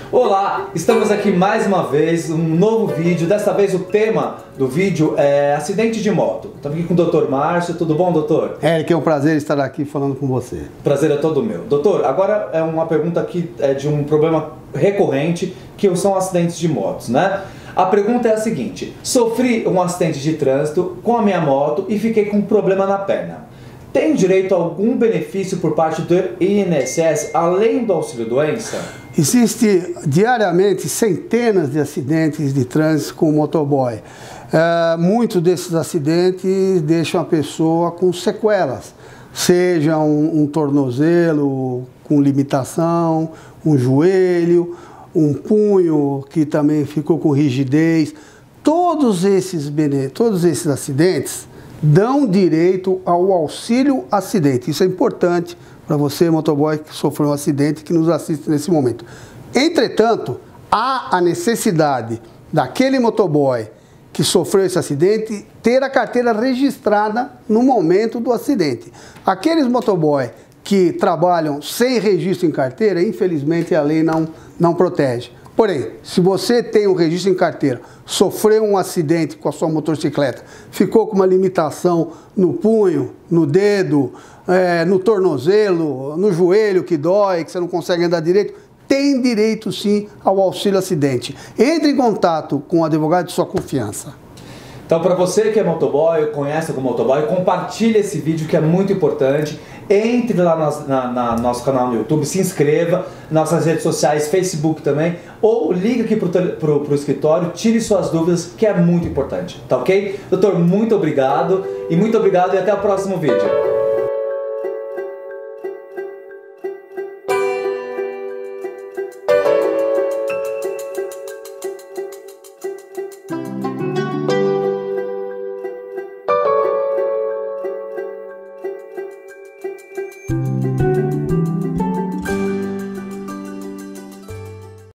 Olá, estamos aqui mais uma vez, um novo vídeo. Desta vez o tema do vídeo é acidente de moto. Estamos aqui com o Dr. Márcio. Tudo bom, doutor? Que é um prazer estar aqui falando com você. Prazer é todo meu. Doutor, agora é uma pergunta aqui de um problema recorrente, que são acidentes de motos, né? A pergunta é a seguinte: sofri um acidente de trânsito com a minha moto e fiquei com um problema na perna. Tem direito a algum benefício por parte do INSS, além do auxílio-doença? Existe diariamente centenas de acidentes de trânsito com motoboy. Muitos desses acidentes deixam a pessoa com sequelas, seja um tornozelo com limitação, um joelho, um punho que também ficou com rigidez. Todos esses acidentes dão direito ao auxílio acidente. Isso é importante para você, motoboy, que sofreu um acidente, que nos assiste nesse momento. Entretanto, há a necessidade daquele motoboy que sofreu esse acidente ter a carteira registrada no momento do acidente. Aqueles motoboy que trabalham sem registro em carteira, infelizmente a lei não protege. Porém, se você tem um registro em carteira, sofreu um acidente com a sua motocicleta, ficou com uma limitação no punho, no dedo, no tornozelo, no joelho que dói, que você não consegue andar direito, tem direito sim ao auxílio acidente. Entre em contato com o advogado de sua confiança. Então, para você que é motoboy, conhece algum motoboy, compartilhe esse vídeo que é muito importante. Entre lá no nosso canal no YouTube, se inscreva, nossas redes sociais, Facebook também, ou ligue aqui pro escritório, tire suas dúvidas, que é muito importante, tá ok? Doutor, muito obrigado e até o próximo vídeo.